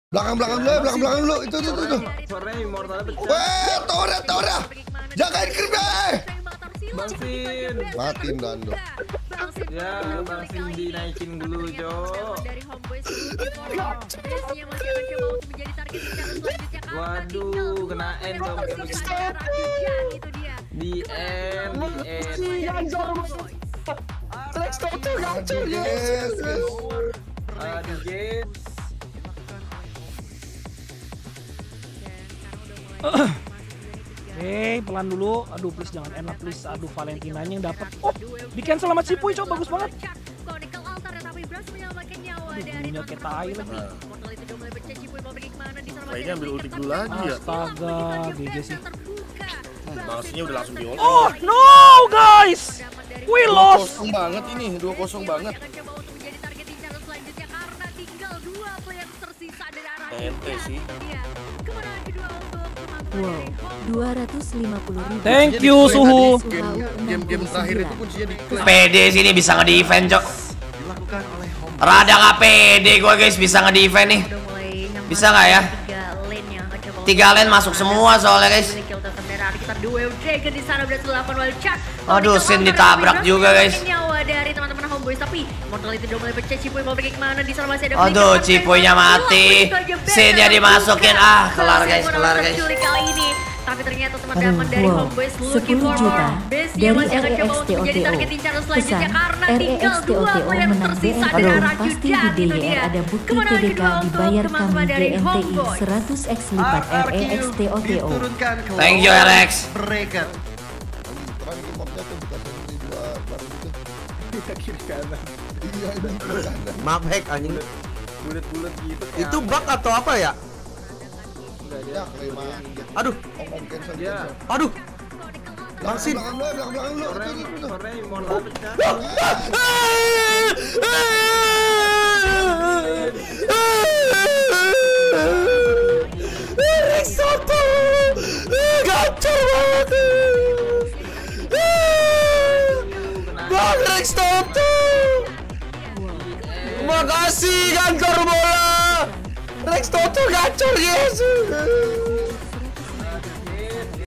Belakang dulu, belakang dulu. Itu. Suaranya immortalnya pecah. Weh, Tora. Jagain Kirby. Bang Sin. Matiin Dando. Ya, Bang Sin dinaikin dulu, Jo. Waduh, kena end dong. Di end. Lex Toto gacor, yes. DJ. Pelan dulu. Aduh, please jangan enak, please. Aduh, Valentinanya yang dapat. Oh, di cancel sama Cipuy, coba bagus banget. Punya kayak tai lagi. Kayaknya ambil ulti dulu lagi ya. Astaga, GG sih. Balasnya udah langsung di ulti. Oh, no, guys. We lost. 2-0 banget ini, 2-0 banget. Ente sih. Wow, 250.000. Thank you, Suhu. Game terakhir itu kuncinya di klaim. PD sini bisa nge-defend, Cok. Rada nggak pede gue, guys, bisa nge-defend nih. Bisa nggak ya? 3 lane masuk semua soalnya, guys. Aduh, Sin ditabrak juga, guys. Aduh, Cipuy-nya mati. Sin-nya dimasukin. Kelar, guys. Tapi ternyata teman-teman dari Homeboys looking forward base yang masih akan coba untuk menjadi target incar selanjutnya karena tinggal 2 player tersisa dari arah Judan itu dia. Kemenangan kedua untuk teman-teman dari Homeboys. 100x lipat REXTOTO. Thank you, RX. Mereka. Terakhir importnya tuh bukan dari 2 baru gitu. Kiri kanan. Iya, ini kiri kanan. Maaf hack anjing. Bulet-bulet gitu. Itu bug atau apa ya? Ya, kelima. Aduh. Cancel. Aduh. Bang Sin. Belakang dulu. Suaranya immortalnya pecah. Lex Toto. Gacor banget. Bang Lex Toto. Makasih kantor bola. Lex Toto gacor, yes.